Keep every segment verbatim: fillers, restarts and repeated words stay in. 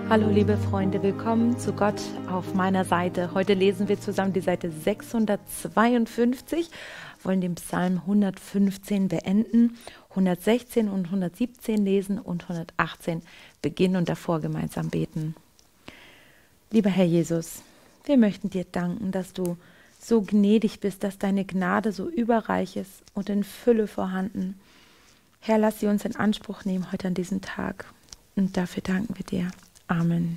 Hallo liebe Freunde, willkommen zu Gott auf meiner Seite. Heute lesen wir zusammen die Seite sechshundertzweiundfünfzig, wollen den Psalm hundertfünfzehn beenden, hundertsechzehn und hundertsiebzehn lesen und hundertachtzehn beginnen und davor gemeinsam beten. Lieber Herr Jesus, wir möchten dir danken, dass du so gnädig bist, dass deine Gnade so überreich ist und in Fülle vorhanden. Herr, lass sie uns in Anspruch nehmen heute an diesem Tag und dafür danken wir dir. Amen.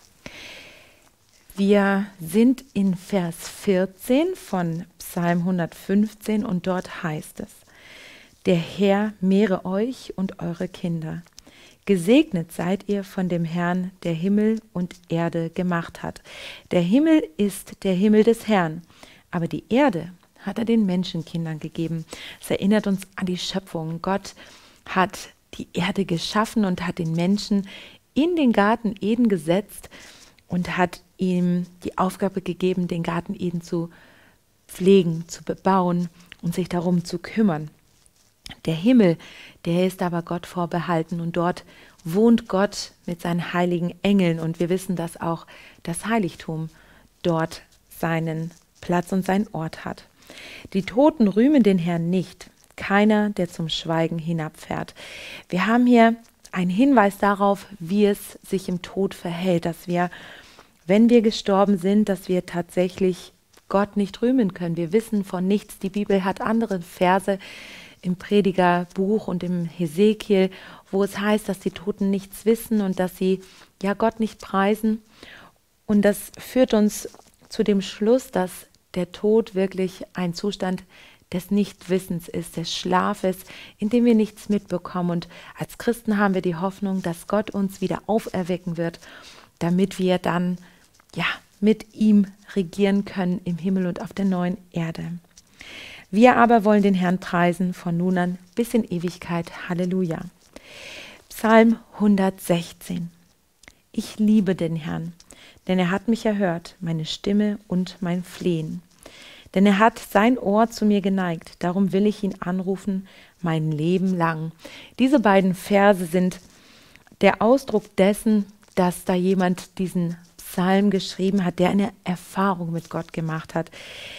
Wir sind in Vers vierzehn von Psalm hundertfünfzehn und dort heißt es: Der Herr mehre euch und eure Kinder. Gesegnet seid ihr von dem Herrn, der Himmel und Erde gemacht hat. Der Himmel ist der Himmel des Herrn, aber die Erde hat er den Menschenkindern gegeben. Es erinnert uns an die Schöpfung. Gott hat die Erde geschaffen und hat den Menschen in den Garten Eden gesetzt und hat ihm die Aufgabe gegeben, den Garten Eden zu pflegen, zu bebauen und sich darum zu kümmern. Der Himmel, der ist aber Gott vorbehalten und dort wohnt Gott mit seinen heiligen Engeln und wir wissen, dass auch das Heiligtum dort seinen Platz und seinen Ort hat. Die Toten rühmen den Herrn nicht, keiner, der zum Schweigen hinabfährt. Wir haben hier ein Hinweis darauf, wie es sich im Tod verhält, dass wir, wenn wir gestorben sind, dass wir tatsächlich Gott nicht rühmen können. Wir wissen von nichts. Die Bibel hat andere Verse im Predigerbuch und im Hesekiel, wo es heißt, dass die Toten nichts wissen und dass sie ja Gott nicht preisen. Und das führt uns zu dem Schluss, dass der Tod wirklich ein Zustand des Nichtwissens ist, des Schlafes, in dem wir nichts mitbekommen. Und als Christen haben wir die Hoffnung, dass Gott uns wieder auferwecken wird, damit wir dann ja mit ihm regieren können im Himmel und auf der neuen Erde. Wir aber wollen den Herrn preisen von nun an bis in Ewigkeit. Halleluja. Psalm hundertsechzehn. Ich liebe den Herrn, denn er hat mich erhört, meine Stimme und mein Flehen. Denn er hat sein Ohr zu mir geneigt, darum will ich ihn anrufen, mein Leben lang. Diese beiden Verse sind der Ausdruck dessen, dass da jemand diesen Psalm geschrieben hat, der eine Erfahrung mit Gott gemacht hat.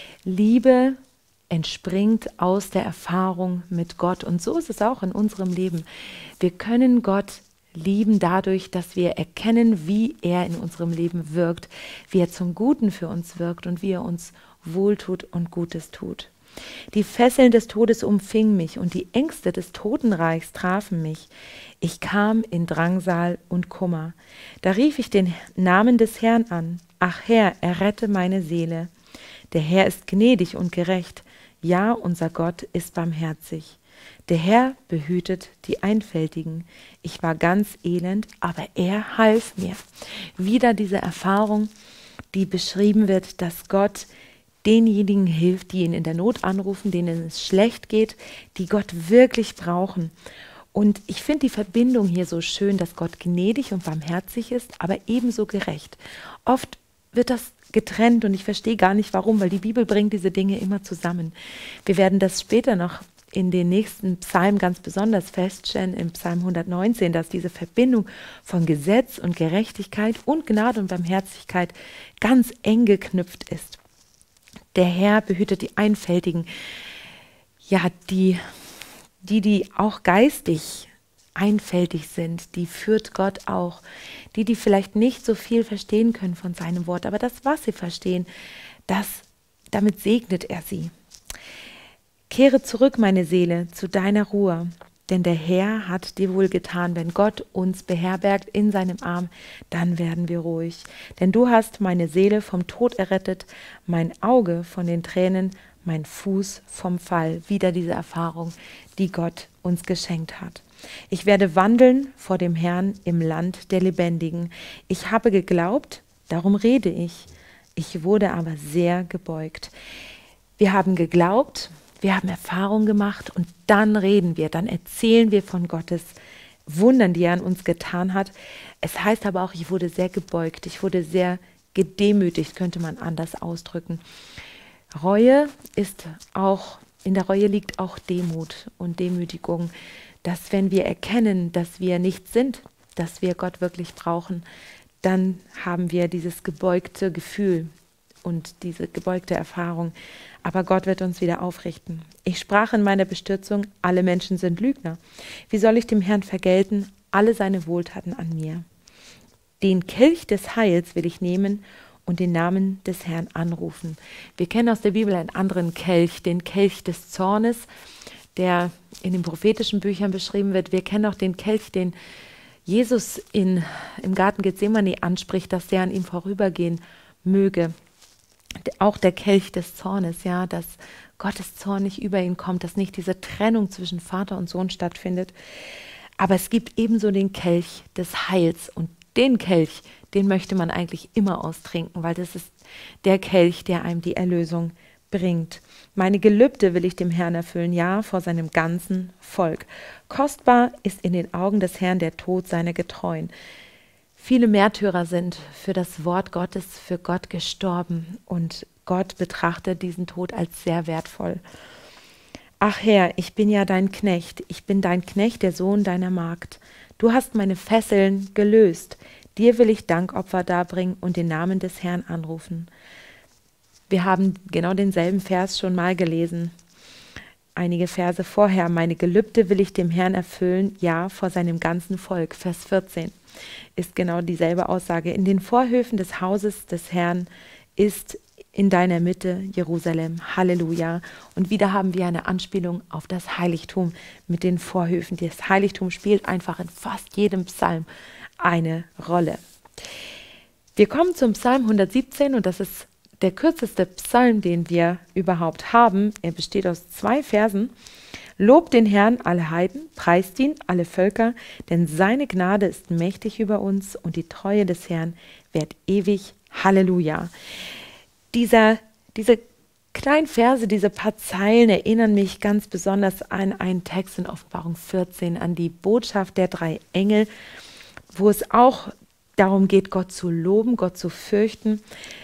Liebe entspringt aus der Erfahrung mit Gott und so ist es auch in unserem Leben. Wir können Gott lieben dadurch, dass wir erkennen, wie er in unserem Leben wirkt, wie er zum Guten für uns wirkt und wie er uns wohltut und Gutes tut. Die Fesseln des Todes umfingen mich und die Ängste des Totenreichs trafen mich. Ich kam in Drangsal und Kummer. Da rief ich den Namen des Herrn an. Ach Herr, errette meine Seele. Der Herr ist gnädig und gerecht. Ja, unser Gott ist barmherzig. Der Herr behütet die Einfältigen. Ich war ganz elend, aber er half mir. Wieder diese Erfahrung, die beschrieben wird, dass Gott denjenigen hilft, die ihn in der Not anrufen, denen es schlecht geht, die Gott wirklich brauchen. Und ich finde die Verbindung hier so schön, dass Gott gnädig und barmherzig ist, aber ebenso gerecht. Oft wird das getrennt und ich verstehe gar nicht warum, weil die Bibel bringt diese Dinge immer zusammen. Wir werden das später noch in den nächsten Psalmen ganz besonders feststellen, im Psalm hundertneunzehn, dass diese Verbindung von Gesetz und Gerechtigkeit und Gnade und Barmherzigkeit ganz eng geknüpft ist. Der Herr behütet die Einfältigen, ja, die, die, die auch geistig einfältig sind, die führt Gott auch. Die, die vielleicht nicht so viel verstehen können von seinem Wort, aber das, was sie verstehen, das, damit segnet er sie. Kehre zurück, meine Seele, zu deiner Ruhe, denn der Herr hat dir wohl getan. Wenn Gott uns beherbergt in seinem Arm, dann werden wir ruhig. Denn du hast meine Seele vom Tod errettet, mein Auge von den Tränen, mein Fuß vom Fall. Wieder diese Erfahrung, die Gott uns geschenkt hat. Ich werde wandeln vor dem Herrn im Land der Lebendigen. Ich habe geglaubt, darum rede ich. Ich wurde aber sehr gebeugt. Wir haben geglaubt, wir haben Erfahrung gemacht und dann reden wir, dann erzählen wir von Gottes Wundern, die er an uns getan hat. Es heißt aber auch, ich wurde sehr gebeugt, ich wurde sehr gedemütigt, könnte man anders ausdrücken. Reue ist auch, in der Reue liegt auch Demut und Demütigung, dass wenn wir erkennen, dass wir nichts sind, dass wir Gott wirklich brauchen, dann haben wir dieses gebeugte Gefühl und diese gebeugte Erfahrung. Aber Gott wird uns wieder aufrichten. Ich sprach in meiner Bestürzung, alle Menschen sind Lügner. Wie soll ich dem Herrn vergelten, alle seine Wohltaten an mir? Den Kelch des Heils will ich nehmen und den Namen des Herrn anrufen. Wir kennen aus der Bibel einen anderen Kelch, den Kelch des Zornes, der in den prophetischen Büchern beschrieben wird. Wir kennen auch den Kelch, den Jesus in, im Garten Gethsemane anspricht, dass der an ihm vorübergehen möge. Auch der Kelch des Zornes, ja, dass Gottes Zorn nicht über ihn kommt, dass nicht diese Trennung zwischen Vater und Sohn stattfindet. Aber es gibt ebenso den Kelch des Heils und den Kelch, den möchte man eigentlich immer austrinken, weil das ist der Kelch, der einem die Erlösung bringt. Meine Gelübde will ich dem Herrn erfüllen, ja, vor seinem ganzen Volk. Kostbar ist in den Augen des Herrn der Tod seiner Getreuen. Viele Märtyrer sind für das Wort Gottes, für Gott gestorben und Gott betrachtet diesen Tod als sehr wertvoll. Ach Herr, ich bin ja dein Knecht, ich bin dein Knecht, der Sohn deiner Magd. Du hast meine Fesseln gelöst. Dir will ich Dankopfer darbringen und den Namen des Herrn anrufen. Wir haben genau denselben Vers schon mal gelesen. Einige Verse vorher. Meine Gelübde will ich dem Herrn erfüllen, ja, vor seinem ganzen Volk. Vers vierzehn ist genau dieselbe Aussage. In den Vorhöfen des Hauses des Herrn ist in deiner Mitte Jerusalem. Halleluja. Und wieder haben wir eine Anspielung auf das Heiligtum mit den Vorhöfen. Das Heiligtum spielt einfach in fast jedem Psalm eine Rolle. Wir kommen zum Psalm hundertsiebzehn und das ist der kürzeste Psalm, den wir überhaupt haben. Er besteht aus zwei Versen. Lobt den Herrn, alle Heiden, preist ihn, alle Völker, denn seine Gnade ist mächtig über uns und die Treue des Herrn währt ewig. Halleluja. Dieser, diese kleinen Verse, diese paar Zeilen erinnern mich ganz besonders an einen Text in Offenbarung vierzehn, an die Botschaft der drei Engel, wo es auch darum geht, Gott zu loben, Gott zu fürchten.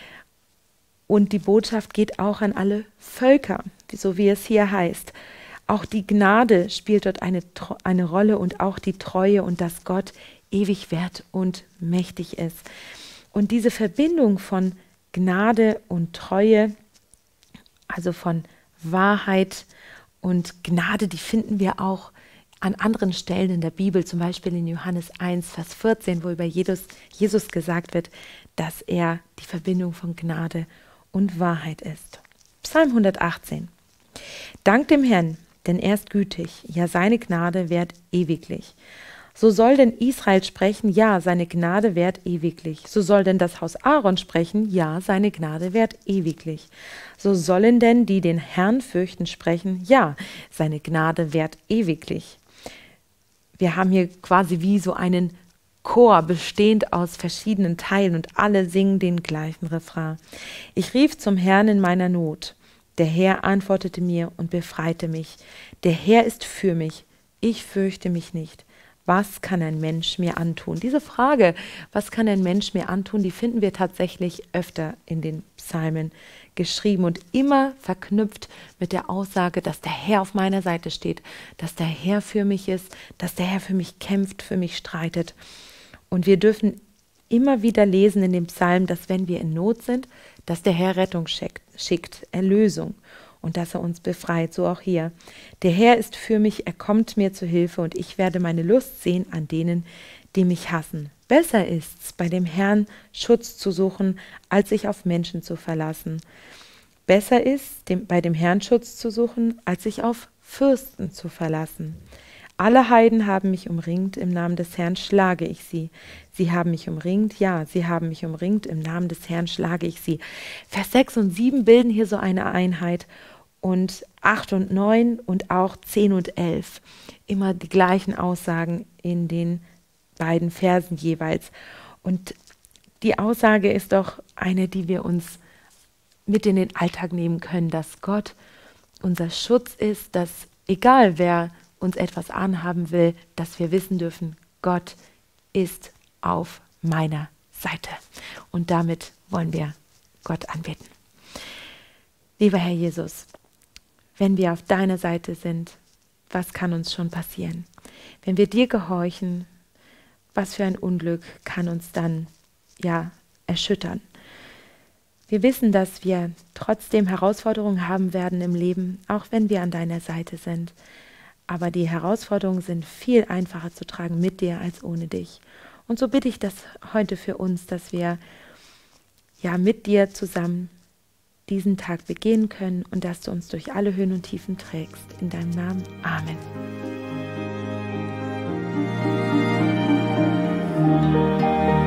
Und die Botschaft geht auch an alle Völker, so wie es hier heißt. Auch die Gnade spielt dort eine, eine Rolle und auch die Treue und dass Gott ewig wert und mächtig ist. Und diese Verbindung von Gnade und Treue, also von Wahrheit und Gnade, die finden wir auch an anderen Stellen in der Bibel, zum Beispiel in Johannes eins, Vers vierzehn, wo über Jesus, Jesus gesagt wird, dass er die Verbindung von Gnade und Wahrheit ist. Psalm hundertachtzehn. Dank dem Herrn, denn er ist gütig, ja, seine Gnade währt ewiglich. So soll denn Israel sprechen, ja, seine Gnade währt ewiglich. So soll denn das Haus Aaron sprechen, ja, seine Gnade währt ewiglich. So sollen denn die den Herrn fürchten sprechen, ja, seine Gnade währt ewiglich. Wir haben hier quasi wie so einen Chor bestehend aus verschiedenen Teilen und alle singen den gleichen Refrain. Ich rief zum Herrn in meiner Not. Der Herr antwortete mir und befreite mich. Der Herr ist für mich. Ich fürchte mich nicht. Was kann ein Mensch mir antun? Diese Frage, was kann ein Mensch mir antun, die finden wir tatsächlich öfter in den Psalmen geschrieben und immer verknüpft mit der Aussage, dass der Herr auf meiner Seite steht, dass der Herr für mich ist, dass der Herr für mich kämpft, für mich streitet. Und wir dürfen immer wieder lesen in dem Psalm, dass wenn wir in Not sind, dass der Herr Rettung schickt, schickt, Erlösung und dass er uns befreit, so auch hier. Der Herr ist für mich, er kommt mir zu Hilfe und ich werde meine Lust sehen an denen, die mich hassen. Besser ist's, bei dem Herrn Schutz zu suchen, als sich auf Menschen zu verlassen. Besser ist, dem, bei dem Herrn Schutz zu suchen, als sich auf Fürsten zu verlassen. Alle Heiden haben mich umringt, im Namen des Herrn schlage ich sie. Sie haben mich umringt, ja, sie haben mich umringt, im Namen des Herrn schlage ich sie. Vers sechs und sieben bilden hier so eine Einheit und acht und neun und auch zehn und elf. Immer die gleichen Aussagen in den beiden Versen jeweils. Und die Aussage ist doch eine, die wir uns mit in den Alltag nehmen können, dass Gott unser Schutz ist, dass egal wer uns etwas anhaben will, dass wir wissen dürfen, Gott ist auf meiner Seite. Und damit wollen wir Gott anbeten. Lieber Herr Jesus, wenn wir auf deiner Seite sind, was kann uns schon passieren? Wenn wir dir gehorchen, was für ein Unglück kann uns dann ja, erschüttern. Wir wissen, dass wir trotzdem Herausforderungen haben werden im Leben, auch wenn wir an deiner Seite sind. Aber die Herausforderungen sind viel einfacher zu tragen mit dir als ohne dich. Und so bitte ich das heute für uns, dass wir ja mit dir zusammen diesen Tag begehen können und dass du uns durch alle Höhen und Tiefen trägst. In deinem Namen. Amen.